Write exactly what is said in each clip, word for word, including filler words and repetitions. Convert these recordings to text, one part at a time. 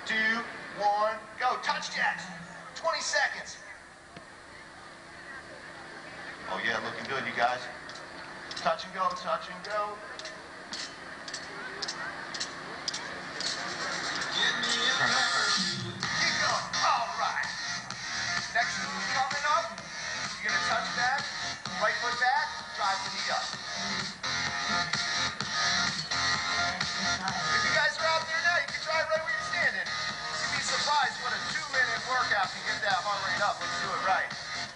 two, one, go. Touch jacks. twenty seconds. Oh yeah, looking good, you guys. Touch and go, touch and go. Keep going. All right. Next move coming up. You're gonna touch back, right foot back, drive the knee up. If you guys are out there now, you can try right where you're standing. You'd be surprised what a two-minute workout can get that heart rate up. Let's do it right.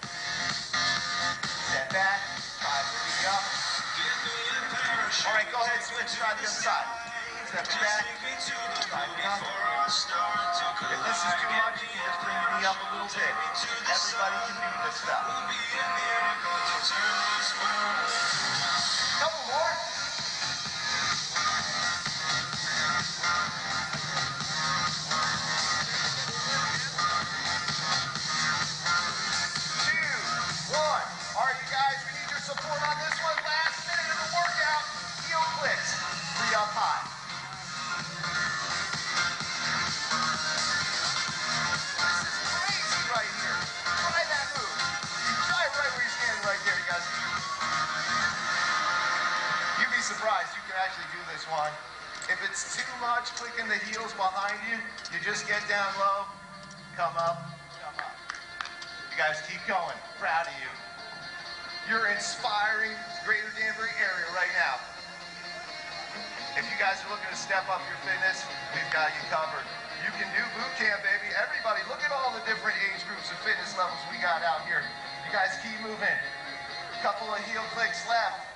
Step back, drive the knee up. All right, go ahead, switch, try the other side. Step back, drive it up. If this is too much, you can just bring your knee up a little bit. Everybody can do this stuff. Couple more. Two, one. All right, you guys, we need your support on this one. Last minute of the workout. Heel clicks. Three up high. Surprised you can actually do this one. If it's too much clicking the heels behind you, you just get down low, come up, come up. You guys keep going. Proud of you. You're inspiring Greater Danbury area right now. If you guys are looking to step up your fitness, we've got you covered. You can do boot camp, baby. Everybody, look at all the different age groups and fitness levels we got out here. You guys keep moving. Couple of heel clicks left.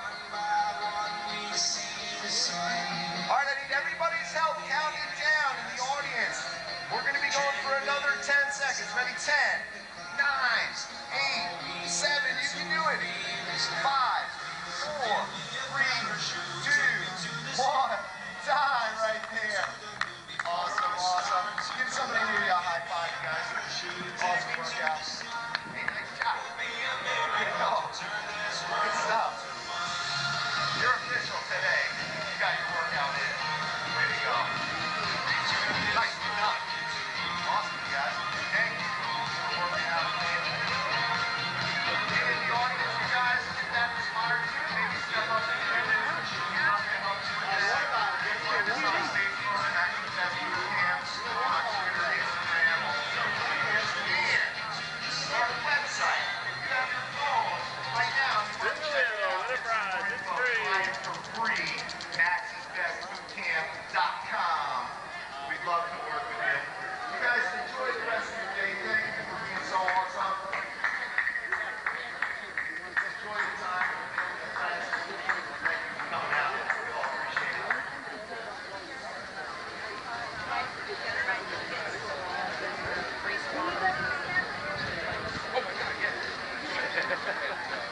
All right, I need everybody's help counting down in the audience. We're going to be going for another ten seconds. Ready? ten, nine, eight, seven, you can do it. five, four, three, two, one. Time right there. Awesome, awesome. Give somebody near you a high five, guys. Awesome workout. Hey, nice job. Good go. Good stuff. You're official today. You got your workout in. Way to go. Nice enough. Awesome, you guys. Okay? Working out again. In the audience, you guys, if that inspires you, maybe step up and do it. Not going to help you with that. This on stage for an actual test boot camp on Twitter, Instagram, and our website. If you have your phone right now, you want to check it out. For free, maxes best boot camp dot com. We'd love to work with you. You guys enjoy the rest of your day. Thank you for being so awesome. Enjoy the time. Thank you for coming out. We all appreciate it. Oh my God, yeah.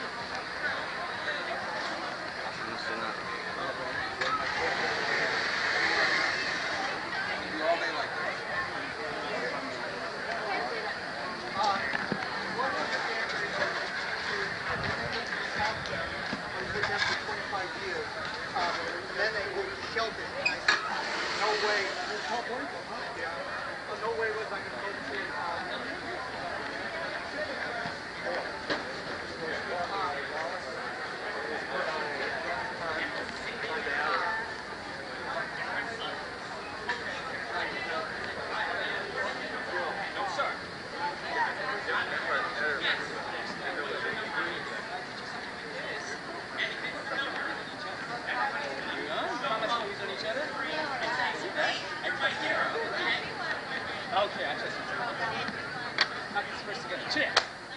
Okay, I just not supposed to get a chair.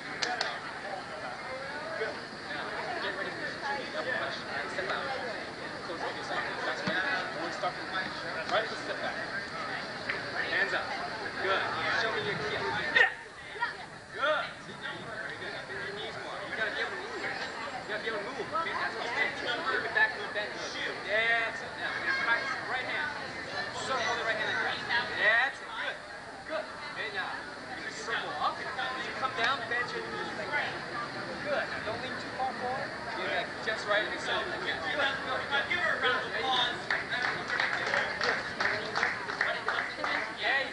Good. Now, get ready for the double push. Step out. Close up yourself. That's right. One start from the right foot step back. Hands up. Good. Show me your keel. Yeah. Good. Very good. Now bend your knees more. You gotta be able to move. You gotta be able to move. Okay? That's what's bent. Move it back, move bend. That's it. Now, we're gonna practice the right hand. So hold the right hand like that. That's it. Good. Good. Okay, now, you're going to circle up. As you come down, bend your knees like that. Good. Now, don't lean too far forward. Get back just right and accelerate. Good. Good. Good. Give her a round of applause. Yeah,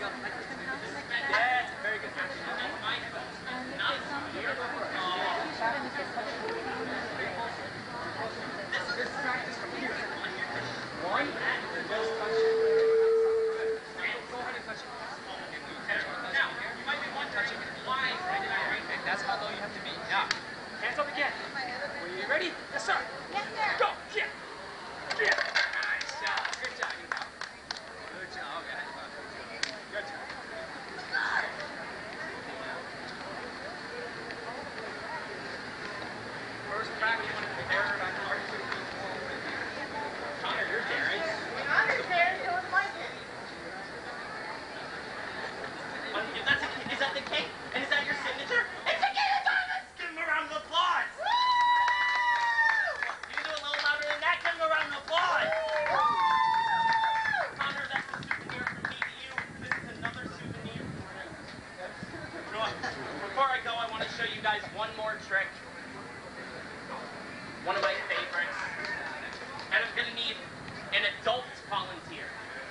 one more trick. One of my favorites. And I'm gonna need an adult volunteer.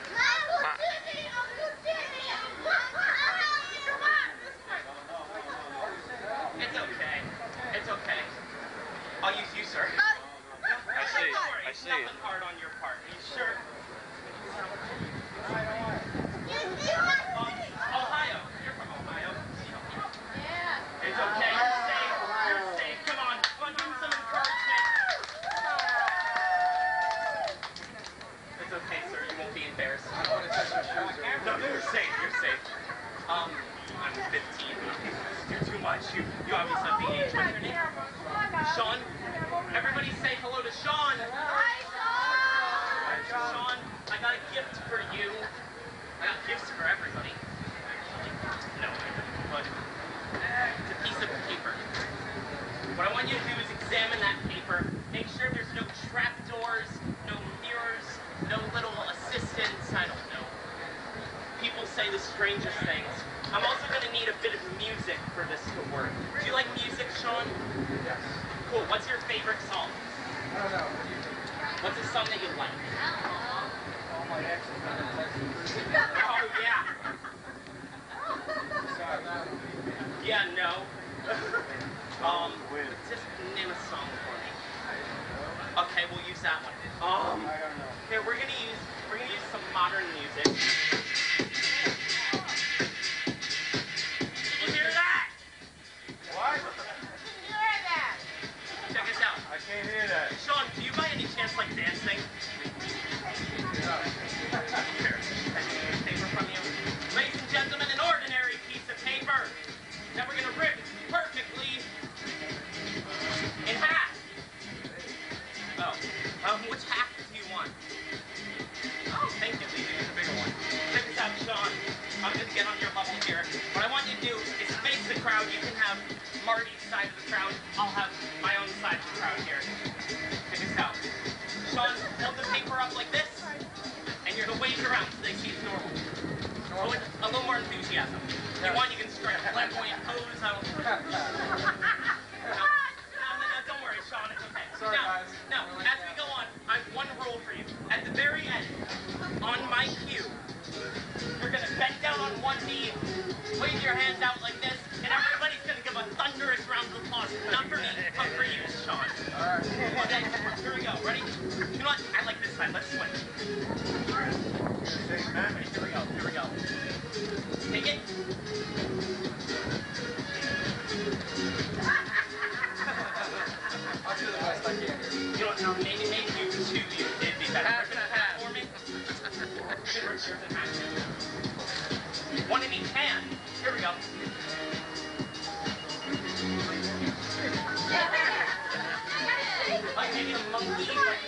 It's okay. It's okay. I'll use you, sir. I see. Don't worry, I see. nothing hard on your part. Are you sure? Ohio. You're from Ohio. Yeah. It's okay. You're safe. You're safe. Come on. Come on, give him some encouragement. It's okay, sir. You won't be embarrassed. I don't want to touch your shoes. No, you're safe. You're safe. Um, I'm fifteen. You're too much. You, you obviously have the age. What's your name? Sean. Everybody say hello to Sean. Hi, Sean. Sean, I got a gift for you. I got gifts for everybody. No, but it's a piece of paper. What I want you to do is examine that paper. Make sure there's no trapdoors, no mirrors, no little assistants. I don't know. People say the strangest things. I'm also going to need a bit of music for this to work. Do you like music, Sean? Yes. Cool. What's your favorite song? I don't know. What's a song that you like? All my exes have been texting. Oh, yeah. Yeah, no. um, just name a song for me. Okay, we'll use that one. Um, I don't know. here, we're gonna use, we're gonna use some modern music. You hear that? What? Check this out. I can't hear that. Sean, do you by any chance like dancing? Here, I need a paper from you. Ladies and gentlemen, an ordinary piece of paper that we're gonna rip perfectly in half. Oh, um, which half do you want? Oh, thank you, Lee. Use a bigger one. Check this out, Sean. I'm gonna get on your level here. What I want you to do is face the crowd. You can have Marty's side of the crowd. I'll have my own side of the crowd here. Check this out. Sean, hold the paper up like this, and you're gonna wave it around so they see it's normal. Oh, with a little more enthusiasm. If you want, you can strike a flamboyant pose. I don't... no, no, no, no, don't worry, Sean. It's okay. Sorry, now, guys. now, as we go on, I have one rule for you. At the very end, on my cue, you're gonna bend down on one knee, wave your hands out like this, and everybody's gonna give a thunderous round of applause. Not for me, but for you, Sean. All right. Okay, here we go. Ready? You know what? I like this side. Let's switch. Ready? Here we go. Here we go. Take it. I'll do the best I can here. You know, maybe, maybe you two, you did be better. Rip it in half for me. Rip yours in half. One in each hand. Here we go. Like maybe a monkey.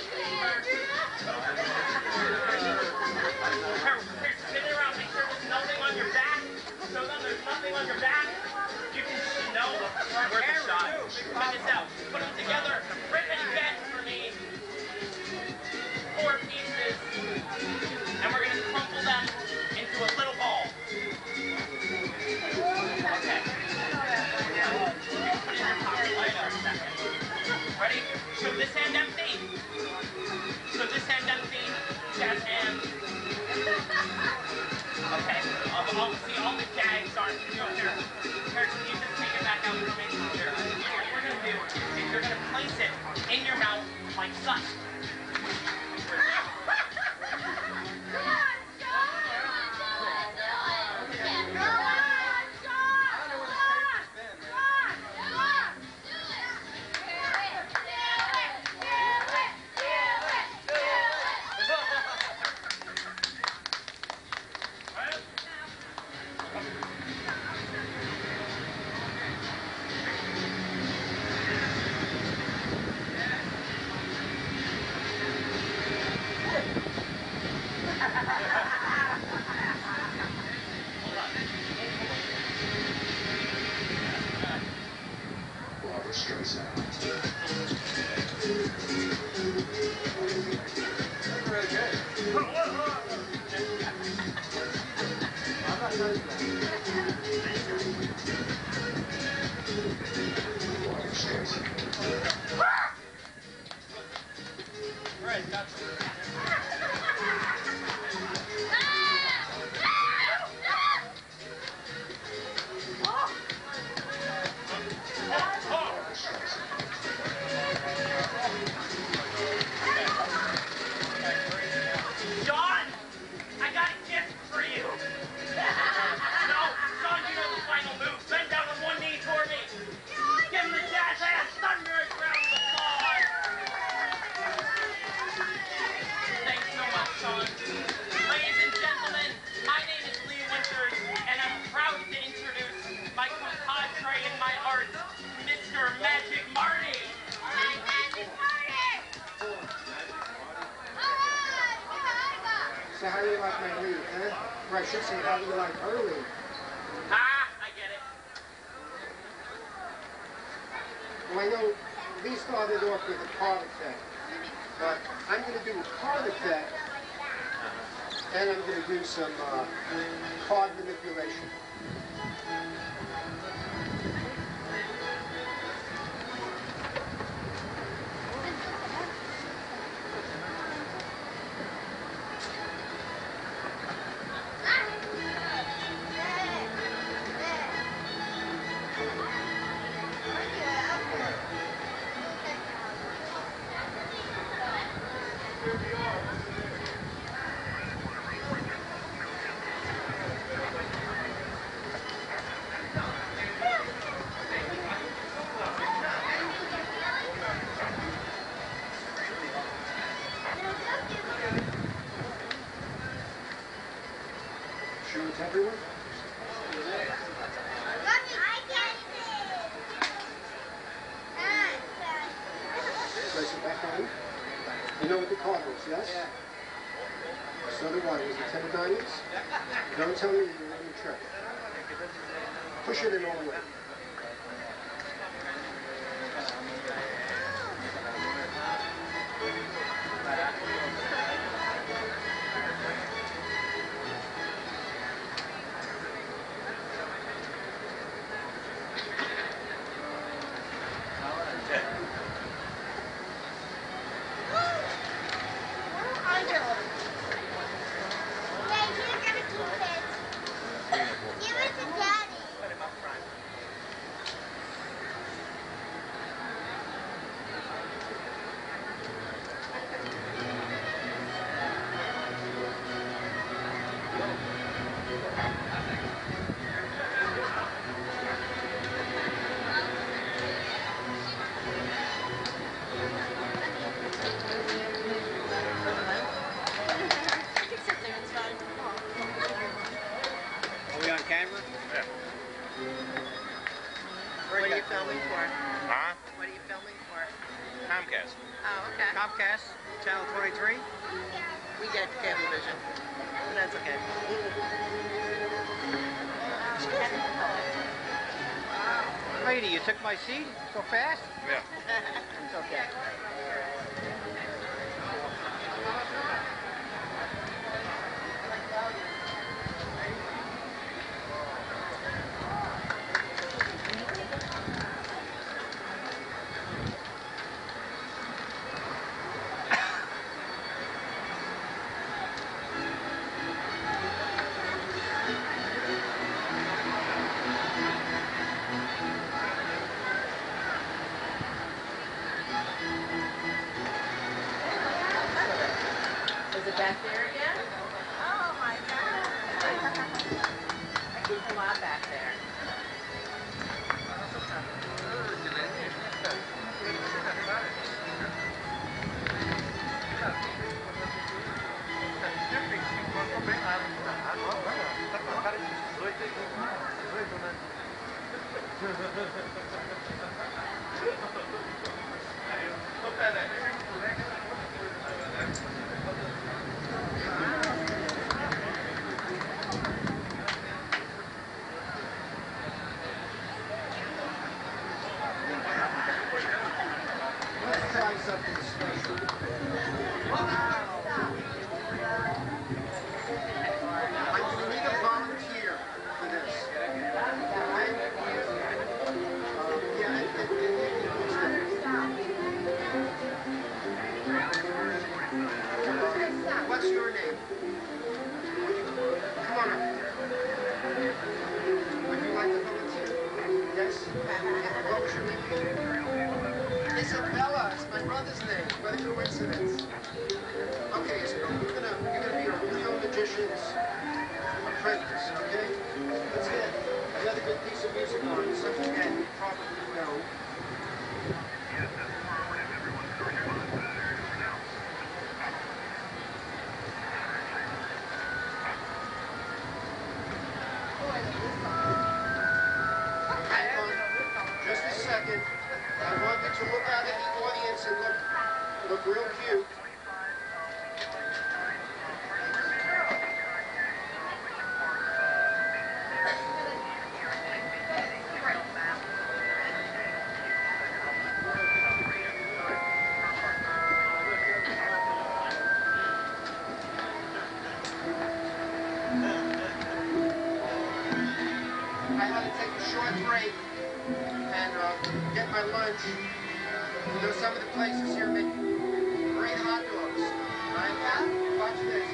Here, here, spin it around. Make sure there's nothing on your back. Show them there's nothing on your back. You can know where the shot. Check this out. Put them together. Rip and bend for me. Four pieces. And we're going to crumple them into a little ball. Okay. Now, put it in your pocket for a second. Ready? Show this hand empty. Show this hand empty. Jazz hand. Okay. I'll, I'll see all the gags are. Go here. Here, can you just take it back out for me? Here. What we're going to do is you're going to place it in your mouth like such. Or I should say, how do you like early? Ah, I get it. Well, I know Lee started off with a card effect, but I'm going to do a card effect, and I'm going to do some uh, card manipulation. Sure it's everyone? Place it back on. You know what the card was, yes? Yeah. So do I. Was it ten of diamonds? Don't tell me you didn't let me trick. Push it in all the way. What are you filming for? Huh? What are you filming for? Comcast. Oh, okay. Comcast, Channel twenty-three. We get cable vision, but that's okay. Lady, you took my seat so fast? Yeah. It's okay. Is it back there again? Oh my God. I keep a lot back there. Let's try something special. I'm going to need a volunteer for this. Okay? Uh, yeah, and, and, and, uh, what's your name? Come on up. Would you like to volunteer? Yes? And what was your name? Isabella. It's my brother's name. What a coincidence. Okay, Isabella, you're gonna you're gonna be a real magician's apprentice. Okay? Let's get another good piece of music on. Something that you probably know. Hang on. Just a second. I want you to look out at the audience and look, look real cute. I had to take a short break and uh, get my lunch. You know, some of the places here make great hot dogs. Right? Watch this.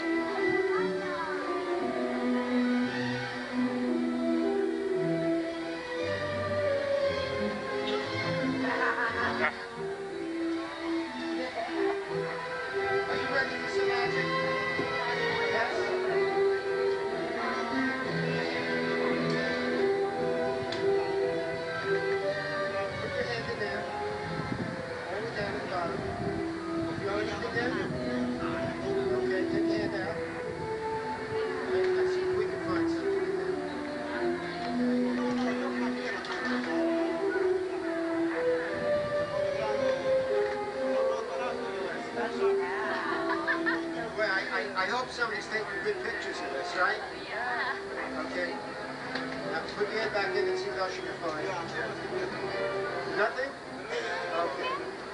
Are you ready for some magic? Yes? Put your hand in there. Hold it down at the bottom. You want anything there? Okay, get your hand out. Let's see if we can find something in there. Well, I, I, I hope somebody's taking good pictures of this, right? Yeah. Okay. Now put your head back in and see what else you can find. Nothing? Okay.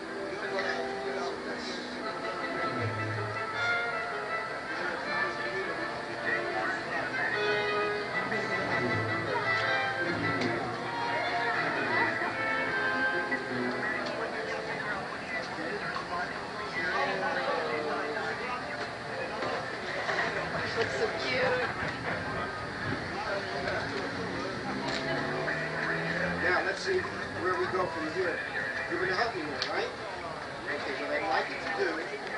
Looks so cute. Now let's see where we go from here. You're going to help me here, right? Okay, what I'd like you to do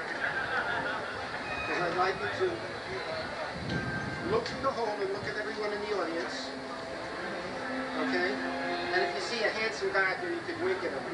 is I'd like you to look through the hole and look at everyone in the audience. Okay? And if you see a handsome guy out there, you could wink at him.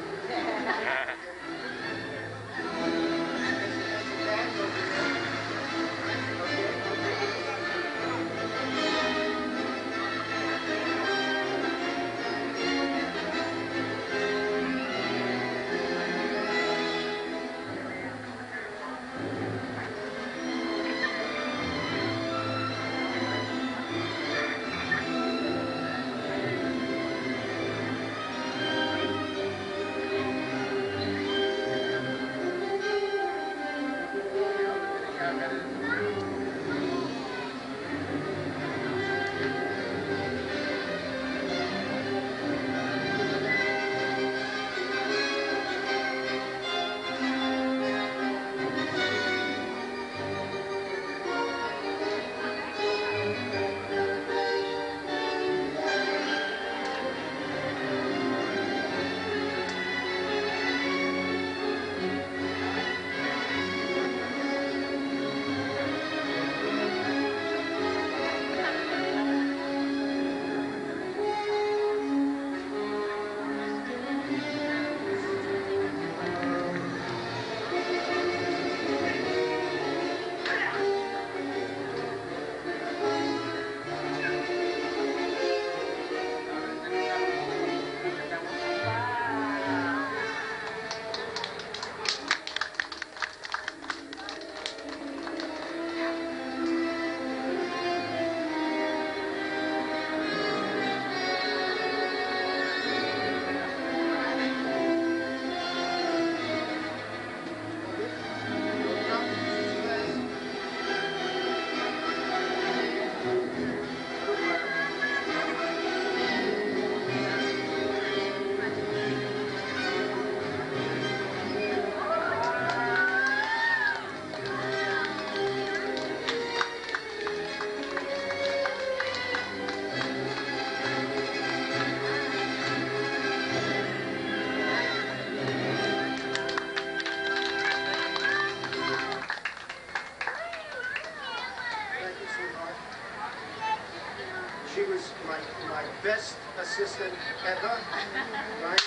She was my, my best assistant ever, right?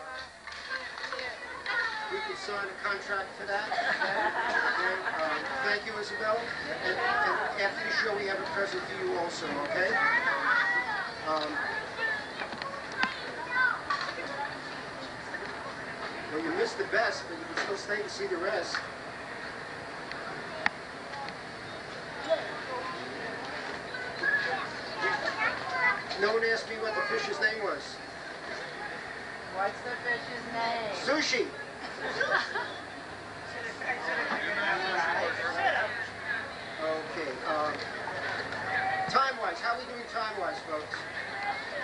We could sign a contract for that. And, um, thank you, Isabel. And, and after the show, we have a present for you also, okay? Um, well, you missed the best, but you can still stay to see the rest. No one asked me what the fish's name was. What's the fish's name? Sushi. Okay. Uh, time-wise, how are we doing time-wise, folks?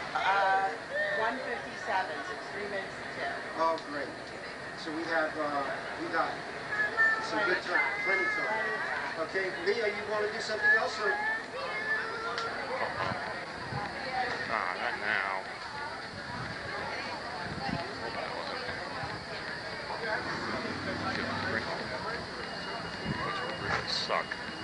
Uh, one fifty-seven, so it's three minutes to two. Oh, great. So we have, uh, we got some good time, plenty of time. Okay, Leah, you want to do something else, or? Ah, not now. Which would really suck.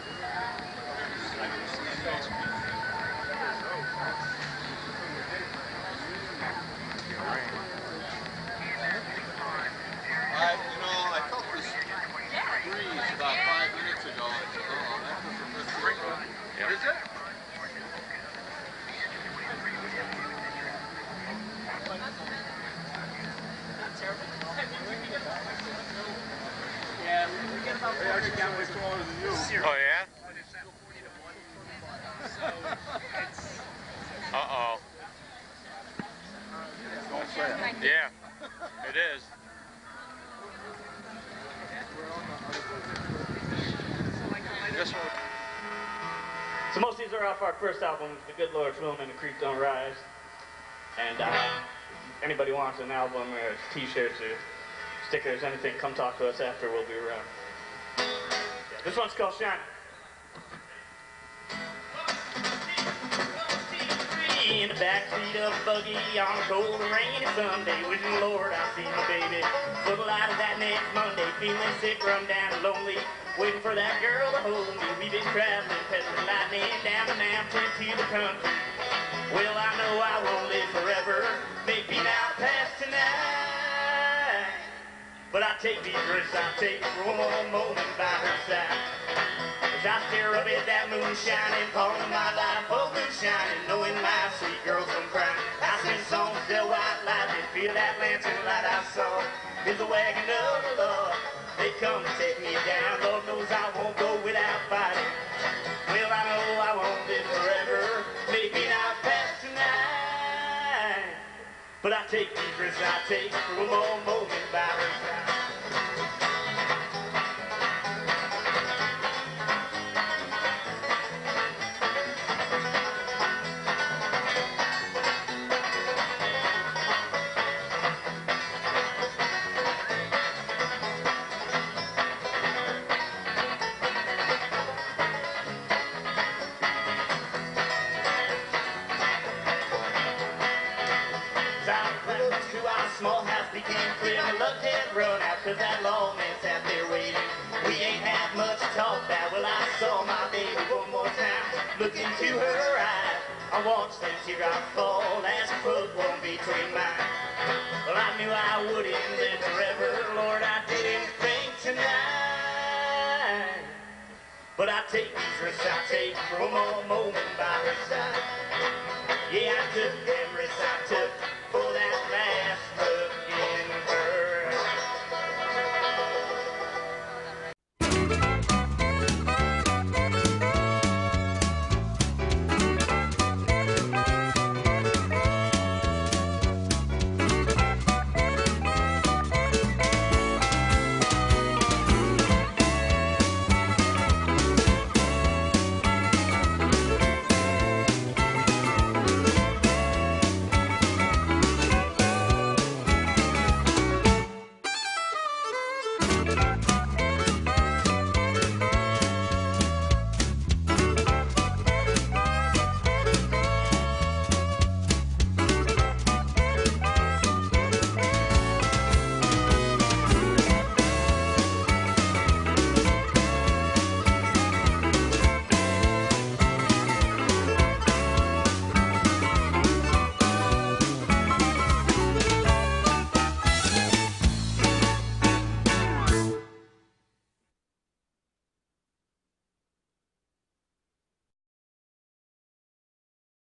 I, you know, I felt this breeze about five minutes ago. Oh, that doesn't feel good. Yep. Is it? Yeah, we get about four hundred gallons of water than you. Oh, yeah? Uh-oh. Don't say it. Yeah, it is. This one. So most of these are off our first album, The Good Lord's Will and The Creek Don't Rise. And uh, if anybody wants an album or t-shirts or stickers, anything, come talk to us after. We'll be around. Yeah, this one's called Shine. In the backseat of a buggy on a cold and rainy Sunday, wishing Lord I see my baby. So the light of that next Monday, feeling sick, run down and lonely, waiting for that girl to hold me. We've been traveling, peddling lightning down the mountain to the country. Well, I know I won't live forever, maybe now past tonight. But I take these risks, I take for one more moment by her side. As I stare up at that moon shining, calling my life oh moon shining, knowing my sweet girl's come crying. I sing songs till white lightning, feel that lantern light I saw. Is the wagon of the Lord, they come to take me down. Lord knows I won't go without fighting. Well, I know I won't live forever, maybe not past tonight. But I take these risks, I take for one more moment by her side. Small house became clear, my luck had run out, cause that lawman sat there waiting. We ain't had much to talk about, well I saw my baby one more time, look into her eyes. I watched them teardrops fall as a foot won't between mine. Well I knew I wouldn't live forever, Lord I didn't think tonight. But I take these risks, I take for one more moment by her side. Yeah, I took